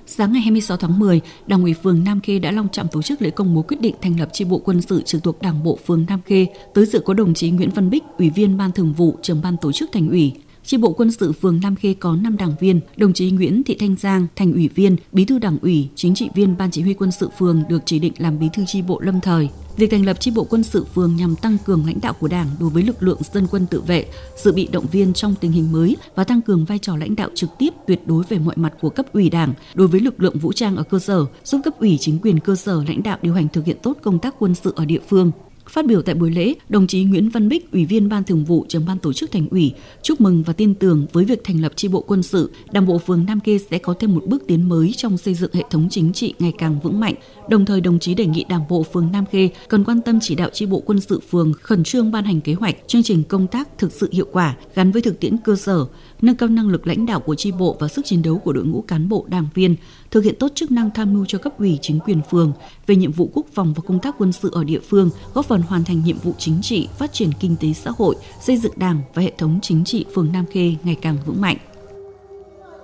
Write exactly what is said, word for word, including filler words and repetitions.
Sáng ngày hai mươi sáu tháng mười, Đảng ủy phường Nam Khê đã long trọng tổ chức lễ công bố quyết định thành lập chi bộ quân sự trực thuộc Đảng bộ phường Nam Khê. Tới dự có đồng chí Nguyễn Văn Bích, Ủy viên Ban Thường vụ, Trưởng ban Tổ chức Thành ủy. Chi bộ quân sự phường Nam Khê có năm đảng viên, đồng chí Nguyễn Thị Thanh Giang, Thành ủy viên, Bí thư Đảng ủy, Chính trị viên Ban Chỉ huy quân sự phường được chỉ định làm bí thư chi bộ lâm thời. Việc thành lập chi bộ quân sự phường nhằm tăng cường lãnh đạo của Đảng đối với lực lượng dân quân tự vệ, dự bị động viên trong tình hình mới và tăng cường vai trò lãnh đạo trực tiếp tuyệt đối về mọi mặt của cấp ủy Đảng đối với lực lượng vũ trang ở cơ sở, giúp cấp ủy chính quyền cơ sở lãnh đạo điều hành thực hiện tốt công tác quân sự ở địa phương. Phát biểu tại buổi lễ, đồng chí Nguyễn Văn Bích, Ủy viên Ban Thường vụ, Trưởng ban Tổ chức Thành ủy, chúc mừng và tin tưởng với việc thành lập chi bộ quân sự, Đảng bộ phường Nam Khê sẽ có thêm một bước tiến mới trong xây dựng hệ thống chính trị ngày càng vững mạnh. Đồng thời, đồng chí đề nghị Đảng bộ phường Nam Khê cần quan tâm chỉ đạo chi bộ quân sự phường khẩn trương ban hành kế hoạch, chương trình công tác thực sự hiệu quả gắn với thực tiễn cơ sở, nâng cao năng lực lãnh đạo của chi bộ và sức chiến đấu của đội ngũ cán bộ đảng viên, thực hiện tốt chức năng tham mưu cho cấp ủy chính quyền phường về nhiệm vụ quốc phòng và công tác quân sự ở địa phương, góp phần hoàn thành nhiệm vụ chính trị, phát triển kinh tế xã hội, xây dựng Đảng và hệ thống chính trị phường Nam Khê ngày càng vững mạnh.